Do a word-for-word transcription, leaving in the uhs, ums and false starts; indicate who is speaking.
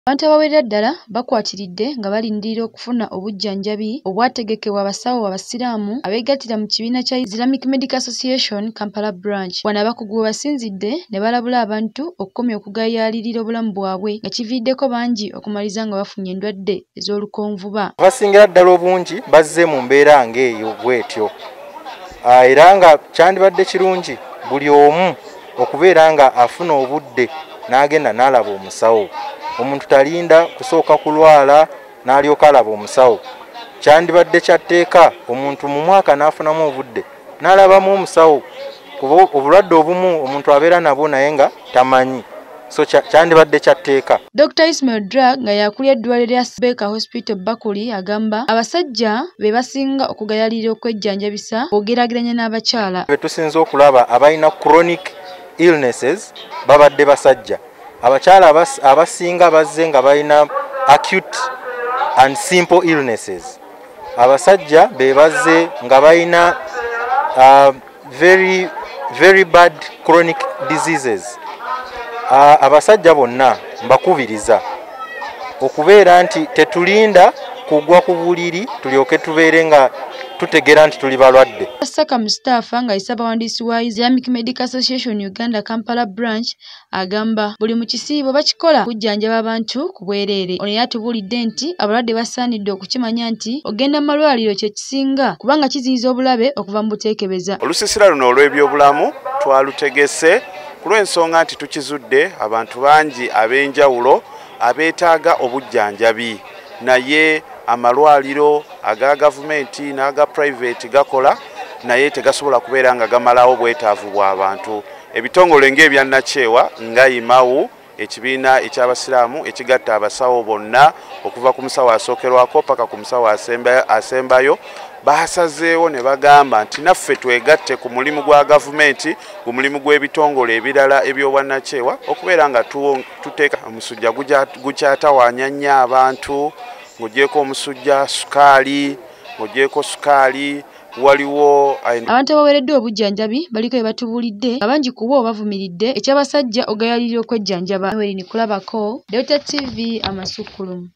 Speaker 1: Abantu abawerera ddala bakwatiridde nga balindirira okufuna obujjanjabi obwategekebwa abasawo abasiraamu abeegattira mu kibiina kya Islamic Medical Association Kampala branch. Wano abakugu we basinzidde ne balabula abantu okukomya okugayaalirira obulamu bwabwe nga kiviiddeko bangi okumaliza nga bafunye endwadde ez'olukonvuba.
Speaker 2: Abasingira ddala obungi bazze mu mbeera ng'eyo bw'etyo. Era nga kyandibadde kirungi buli omu okubeera nga afuna obudde n'agenda n'alaba omusawo. Omuntu talinda kusooka kulwala n'alyoka alaba omusawo. Kyandibadde kyatteeka omuntu mu mwaka n'afunamu obudde n'alabamu omusawo. Kuba obulwadde obumu omuntu abeera nabwo naye nga tamanyi. So kyandibadde kyatteeka.
Speaker 1: Doctor Ismail Drag nga yakulira eddwaliro lya Baker Hospital Bakuli agamba abasajja be basinga okugayalira okwejjanjabisa bw'ogeraageranya n'abakyala.
Speaker 2: Be tusinza okulaba abalina chronic illnesses babadde basajja. Abakyala abasinga bazze nga balina acute and simple illnesses. Abasajja be bazze nga balina uh, very very bad chronic diseases. Uh, abasajja bonna mbakubiriza okubeera nti tetulinda kugwa ku buliri tulyoke tubeere nga tutegera nti tuli balwadde.
Speaker 1: Saka Mustafa nga isaba wandiisi wa Islamic Medical Association Uganda Kampala branch agamba buli mu kisiibo bakikola kujjanjaba abantu ku bwereere. Ono yatubulidde nti abalwadde basaanidde okukimanya nti ogenda mu malwaliro kye kisinga kubanga kiziyiza obulabe okuva mu buteekebeza.
Speaker 3: Olusisira luno olw'ebyobulamu twalutegese ku lw'ensonga nti tukizudde abantu bangi ab'enjawulo abeetaaga obujjanjabi naye amalwaliro aga gavumenti n'aga private gakola naye tegasobola kubeera nga gamalawo bwetaavu bw'abantu. Ebitongole ng'ebyannacewa nga imawu ekibiina eky'abasiraamu ekigatta abasawo bonna okuva ku musawo asookerwako paka ku musawo asembayo basazeewo ne bagamba nti naffe twegatte ku mulimu gwa gavumenti ku mulimu gw'ebitongole ebirala eby'obwannacewa okubeera nga tuteeka omusujja gukyatawaanya nnyo abantu. Ng'ogyeko omusujja sukaali ng'ogyeko sukaali waliwo
Speaker 1: abantu abaweereddwa obujjanjabi baliko be batubulidde abangi ku bo bavumiridde eky'abasajja ogayalirira okwejjanjaba. Weri ni kulabako Delta T V Amasukulumu.